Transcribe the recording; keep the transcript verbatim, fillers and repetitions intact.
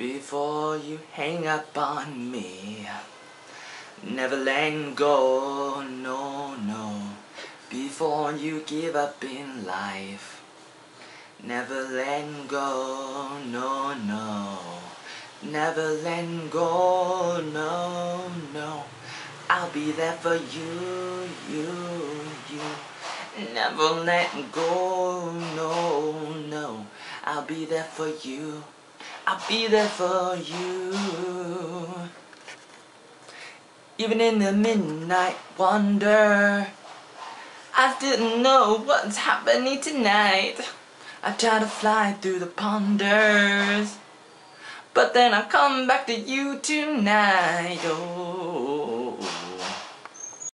before you hang up on me. Never let go, no, no, before you give up in life. Never let go, no, no, never let go, no, no. I'll be there for you, you, you. Never let go, no, no. I'll be there for you. I'll be there for you. Even in the midnight wonder, I still know what's happening tonight. I try to fly through the ponders, but then I come back to you tonight. Oh.